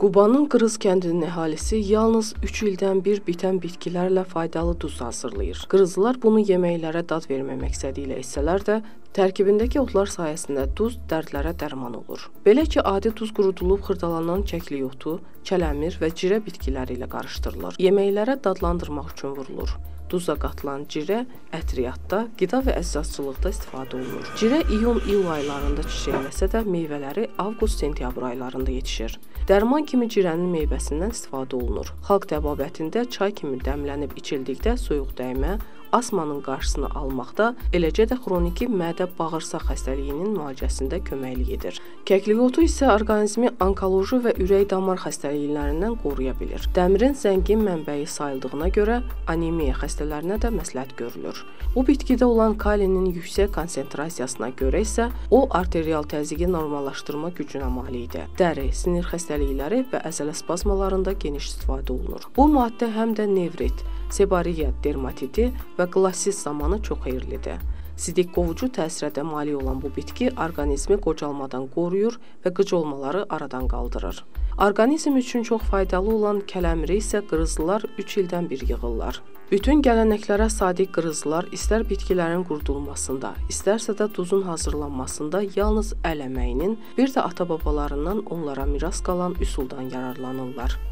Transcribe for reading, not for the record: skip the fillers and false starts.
Qubanın Qırız kəndinin əhalisi yalnız 3 ildən bir bitən bitkilərlə faydalı duz hazırlayır. Qırızlılar bunu yeməklərə dad vermək məqsədi ilə etsələr də, tərkibindəki otlar sayəsində duz dərdlərə dərman olur. Belə ki, adi duz qurudulub xırdalanan kəklik otu, kələmir və cirə bitkiləri ilə qarışdırılır. Yeməklərə dadlandırmaq üçün vurulur. Duza qatılan cirə ətriyyatda, qida və əzzazçılıqda istifadə olunur. Cirə iyun-iyul aylarında çiçəkləsə də meyvələri avqust-sentyabr aylarında yetişir. Dərman kimi cirənin meyvəsindən istifadə olunur. Xalq təbabətində çay kimi dəmlənib içildikdə soyuq dəymə, asmanın qarşısını almaqda, eləcə də xroniki mədə-bağırsaq xəstəliyinin müalicəsində köməklik edir. Kəklik otu isə orqanizmi onkoloji və ürək-damar xəstəliklərindən qoruya bilir. Dəmirin zəngin mənbəyi sayıldığına görə anemiya xəstələrinə də məsləhət görülür. Bu bitkidə olan kalinin yüksək konsentrasiyasına görə isə o arterial təzyiqi normallaşdırma gücünə malikdir. Dəri, sinir xəstəlikləri və əzələ spazmalarında geniş istifadə olunur. Bu maddə həm də nevrit, sebariya dermatiti və qlassit zamanı çox xeyirlidir. Sidik qovucu təsirə də malik olan bu bitki orqanizmi qocalmadan qoruyur və qıc olmaları aradan qaldırır. Orqanizm üçün çox faydalı olan kələmiri isə qırızlılar 3 ildən bir yığırlar. Bütün gələnəklərə sadiq qırızlılar istər bitkilərin qurudulmasında, istərsə də duzun hazırlanmasında yalnız əl əməyinin, bir də ata-babalarından onlara miras qalan üsuldan yararlanırlar.